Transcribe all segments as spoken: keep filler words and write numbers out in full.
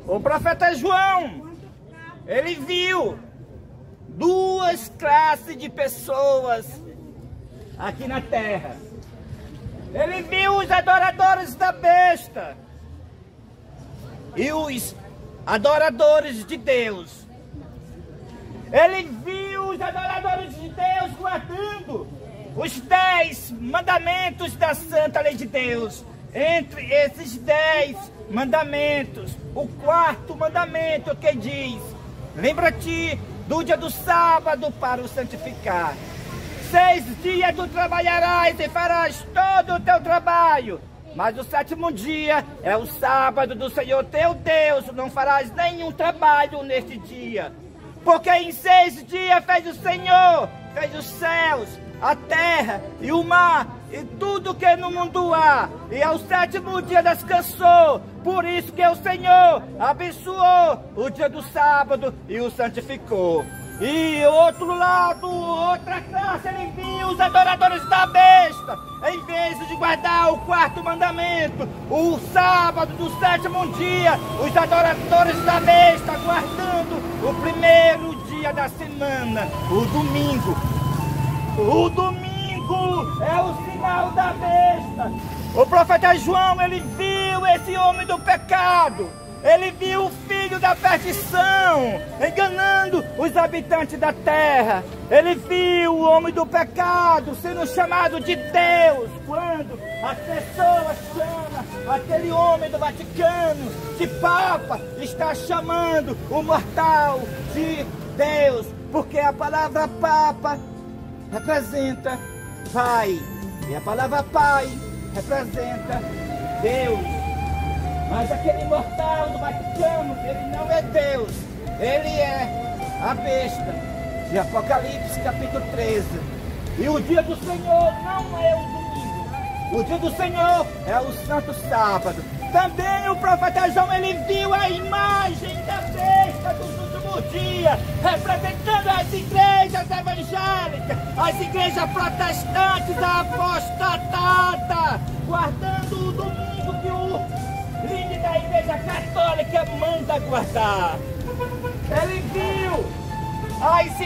O profeta João, ele viu duas classes de pessoas aqui na terra. Ele viu os adoradores da besta e os adoradores de Deus. Ele viu os adoradores de Deus guardando os dez mandamentos da santa lei de Deus. Entre esses dez mandamentos, o quarto mandamento que diz: lembra-te do dia do sábado para o santificar. Seis dias tu trabalharás e farás todo o teu trabalho, mas o sétimo dia é o sábado do Senhor teu Deus. Não farás nenhum trabalho neste dia, porque em seis dias fez o Senhor, fez os céus, a terra e o mar e tudo que no mundo há, e ao sétimo dia descansou. Por isso que o Senhor abençoou o dia do sábado e o santificou. E outro lado, outra classe, ele viu os adoradores da besta. Em vez de guardar o quarto mandamento, o sábado do sétimo dia, os adoradores da besta guardando o primeiro dia da semana, o domingo. O domingo é o sinal da besta. O profeta João, ele viu esse homem do pecado. Ele viu o filho da perdição enganando os habitantes da terra. Ele viu o homem do pecado sendo chamado de Deus, quando as pessoas chamam aquele homem do Vaticano de Papa, está chamando o mortal de Deus, porque a palavra Papa representa Pai, e a palavra Pai representa Deus. Mas aquele mortal do Vaticano, ele não é Deus, ele é a besta, de Apocalipse capítulo treze. E o dia do Senhor não é o domingo, o dia do Senhor é o santo sábado. Também o profeta João, ele viu a imagem da besta dos últimos dias, representando as igrejas evangélicas, as igrejas protestantes apostatadas, guardando o domingo que o líder da igreja católica manda guardar. Ele viu as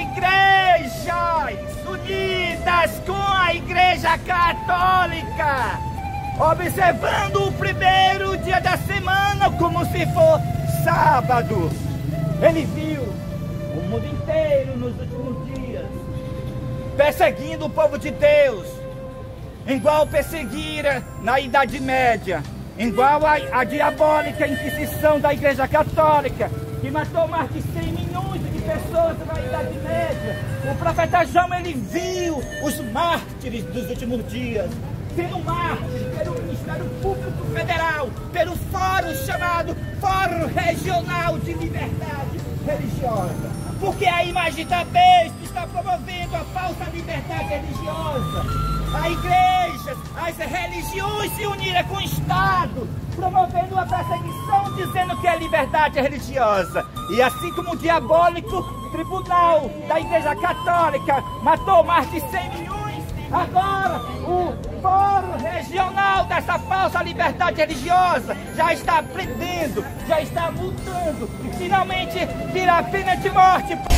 igrejas unidas com a igreja católica, observando o primeiro dia da semana como se for sábado. Ele viu o mundo inteiro nos últimos dias perseguindo o povo de Deus, igual perseguira na Idade Média, igual a, a diabólica Inquisição da Igreja Católica, que matou mais de cem milhões de pessoas na Idade Média. O profeta João, ele viu os mártires dos últimos dias sendo mártires pelo Ministério Público Federal, pelo fórum chamado Fórum Regional de Liberdade Religiosa, porque a imagem da besta está promovendo a falsa liberdade religiosa. A igreja, as religiões se uniram com o Estado, promovendo a perseguição, dizendo que é liberdade religiosa. E assim como o diabólico tribunal da Igreja Católica matou mais de cem milhões, agora o fórum regional dessa falsa liberdade religiosa já está prendendo, já está multando e finalmente virá a pena de morte